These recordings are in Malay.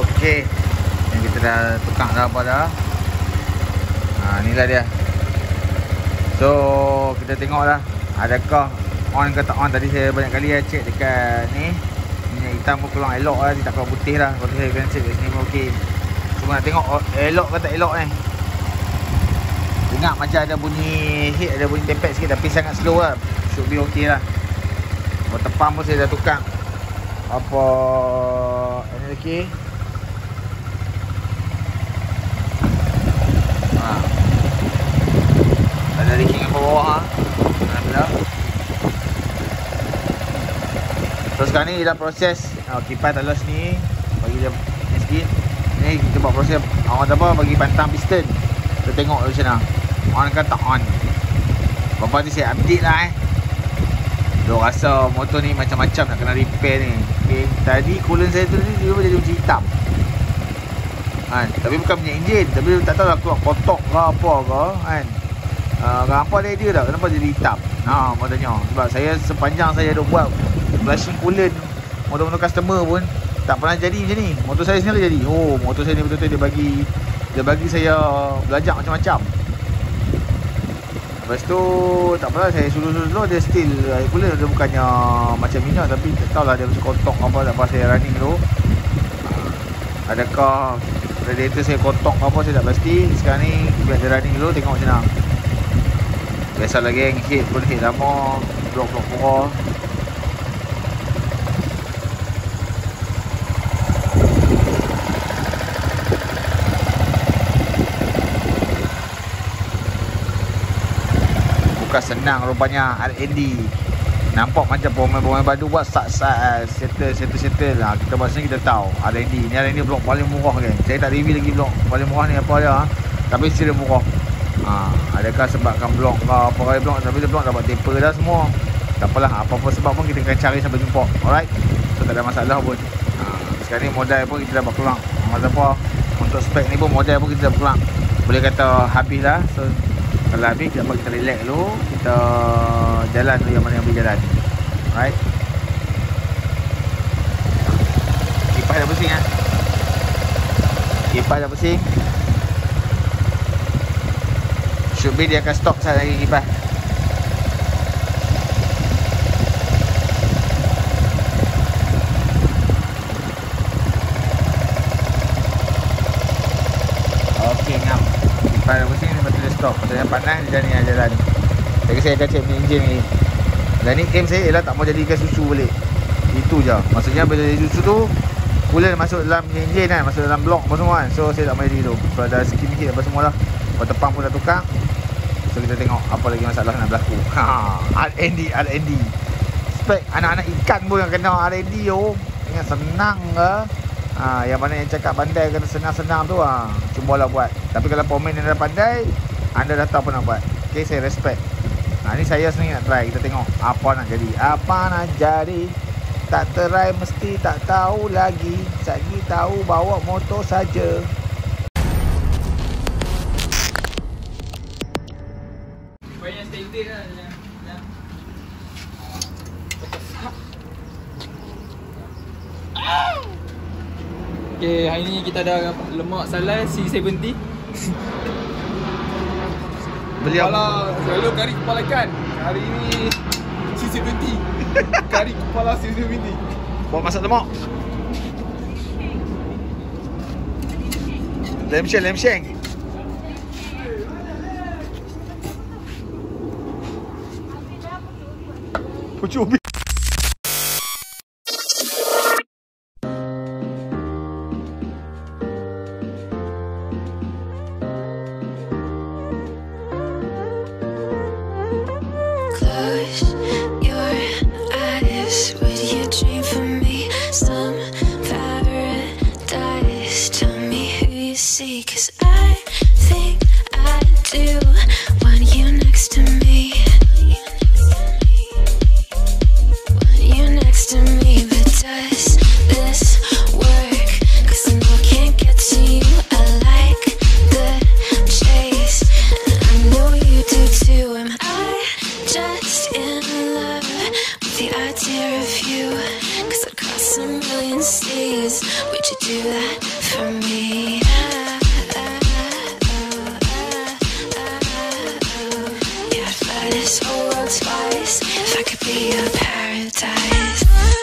Okey, ni kita dah tukar dah apa dah. Inilah dia. So kita tengok lah adakah on ke tak on. Tadi saya banyak kali check dekat ni, minyak hitam pun keluar elok lah, dia tak keluar putih lah. Lepas tu saya kena check kat sini pun okey. Cuma nak tengok elok ke tak elok ni. Dengar macam ada bunyi hit, ada bunyi tepek sikit tapi sangat slow lah. Should be okey lah. Water pump pun saya dah tukar. Apa ini lagi? Ada leaking kat bawah. Alhamdulillah. So sekarang ni dah proses kipas talos ni, bagi dia ni sikit. Ni kita buat proses awak apa, bagi pantang piston. Kita tengok dulu macam mana, on ke tak on. Bapa ni saya update lah Duk rasa motor ni macam-macam nak kena repair ni. Okay, tadi coolant saya tu dia jadi macam hitam. Tapi bukan punya enjin, tapi tak tahu lah keluar kotak ke apa ke kan. Apa dia tak, kenapa jadi hitam? Motornya sebab saya sepanjang saya duk buat flushing coolant motor-motor customer pun tak pernah jadi macam ni. Motor saya sendiri jadi. Oh, motor saya ni betul-betul dia bagi saya belajar macam-macam. Lepas tu tak apalah, saya suluh-suluh dia still air coolant, dia bukannya macam minyak tapi tak tahulah dia macam kotak apa. Tak apa, saya running dulu. Adakah radiator saya kotak apa saya tak pasti. Sekarang ni biar dia running dulu, tengok macam mana. Biasalah geng, hit pun hit lama, blok-blok pura. Bukan senang rupanya R&D. Nampak macam pemain-pemain baru buat settle lah. Kita buat sini kita tahu R&D. Ni R&D blok paling murah kan. Saya tak review lagi blok paling murah ni apa dia. Tapi still murah. Adakah sebabkan blok ke apa kali blok, tapi dia blok dapat taper dah semua. Tak apalah, apa-apa sebab pun kita akan cari sampai jumpa. Alright. So tak ada masalah pun. Sekarang ni modal pun kita dapat keluar. Maksud apa, untuk spek ni pun modal pun kita dapat keluar. Boleh kata habis lah. So kalau habis kita relax dulu, kita jalan tu yang mana yang boleh jalan. Alright. Kipas dah pusing Kipas dah pusing. Should be dia akan stop saat lagi kipas. Okey, ngam. Kipas dah pusing, lepas tu dia stop. Pasal panas dia jalan. Jadi saya akan check punya enjin ni. Dan ni aim saya ialah tak mau jadikan susu balik. Itu je. Maksudnya bila jadi susu tu, coolant masuk dalam enjin kan, masuk dalam blok apa semua kan. So saya tak mau jadi tu. So dah skim sikit apa semua lah. Water pump pun dah tukar. So kita tengok apa lagi masalah nak berlaku. R&D. Spek anak-anak ikan pun yang kena R&D tu. Ingat senang ke? Yang mana yang cakap pandai kena senang-senang tu cubalah buat. Tapi kalau pemain yang dah pandai, anda dah tahu apa nak buat. Okay, saya respect. Ni saya sendiri nak try. Kita tengok apa nak jadi. Apa nak jadi. Tak try mesti tak tahu lagi. Sagi tahu bawa motor saja. Okay, hari ni kita ada lemak salai C70. Beli kepala, selalu kari kepala ikan. Hari ni C70. Kari kepala C70. Buat masak lemak. Lem sheng. Pucuk. Cause I think I do want you next to me. Want you next to me, but does this work? Cause I know I can't get to you. I like the chase, and I know you do too. Am I just in love with the idea of you? Cause I'd cross a million seas. Would you do that? for me. Yeah, I'd fly this whole world twice if I could be your paradise.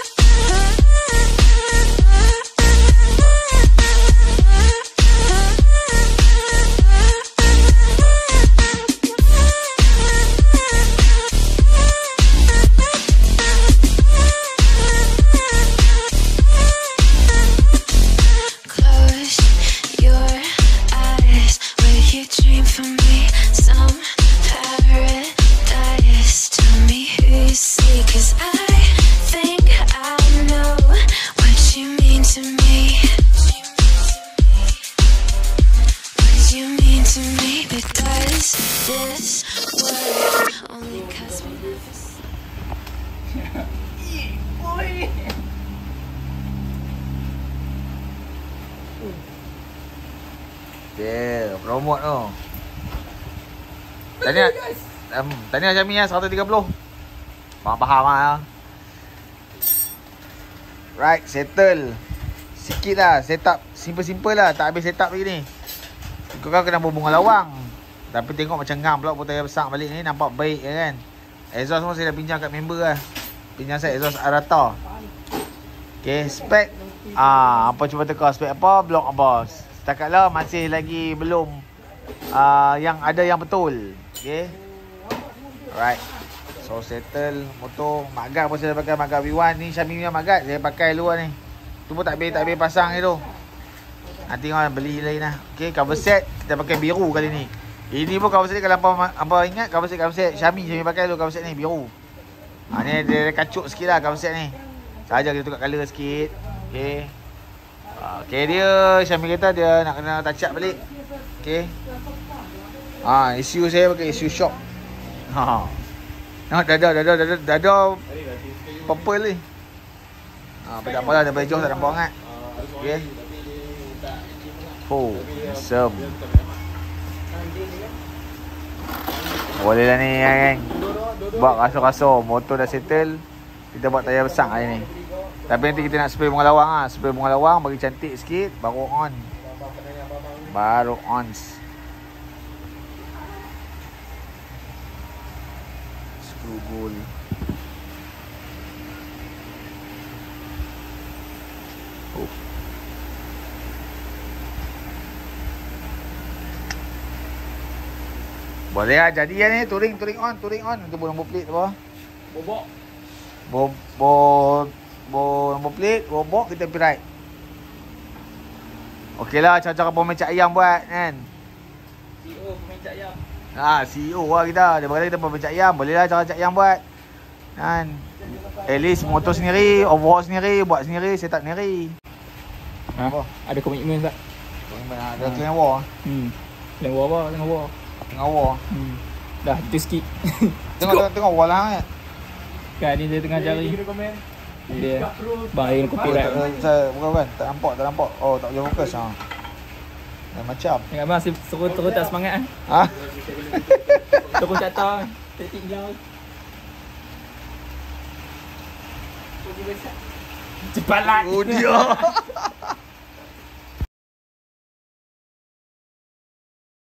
Close your eyes, will you dream for me some paradise? Tell me who you see, 'cause I think I know what you mean to me. What you mean to me, but does this work only 'cause we never see? Okay, promote tu. Tahniah Syami lah 130. Faham lah. Right, settle. Sikit lah, setup. Simple-simple lah, tak habis setup lagi ni. Kau kena berbunga lawang. Tapi tengok macam ngam pula putera besar balik ni. Nampak baik kan. Exhaust pun saya dah pinjam kat member lah. Pinjam saya exhaust Arata. Okay, spek. Apa cuba teka spek apa, blok apa. Setakat lah masih lagi belum yang ada yang betul. Okay. Alright. So settle motor. Magat pun saya dah pakai Magat V1. Ni Xiaomi punya Magat saya pakai luar ni. Tu pun tak habis pasang ni tu. Nanti orang beli lain lah. Okay, cover set kita pakai biru kali ni. Ini pun cover set kalau apa ingat cover set Xiaomi pakai tu cover set ni biru. Ni dia kacuk sikit lah cover set ni. Saja kita tukar colour sikit. Okay. Okay, dia Xiaomi kata dia nak kena touch up balik. Okay. Isu saya pakai isu shock. Dada purple ni. Tak apalah, dah baju tak nampak sangat. Okay. Sem. Boleh lah ni kan. Buat rasa-rasa motor dah settle. Kita buat tayar besar hari ni. Tapi nanti kita nak spray bunga lawang lah. Spray bunga lawang bagi cantik sikit. Baru on. Screw goal. Boleh lah jadi lah ni. Touring on. Untuk nombor plate tu apa. Nombor plate, bobok kita pergi right. Okey lah, cara-cara pemencak ayam buat kan. CEO pemencak ayam. CEO lah kita. Daripada kita pemencak ayam, boleh lah cara-cara ayam buat. Kan. At least motor sendiri, overhaul sendiri, buat sendiri, setup sendiri. Apa? Ada komitmen tak? Komitmen ada clean war. Clean war apa? Tengah war. Dah, itu sikit. Tengok war lah kan. Kan ni dia tengah cari. Dia bang dia copyright. Bukan tak nampak. Oh, tak boleh fokus macam. Ingat bang suruh tak semangat Suruh tak tahu. Tetik jauh. Cepatlah. Oh dia.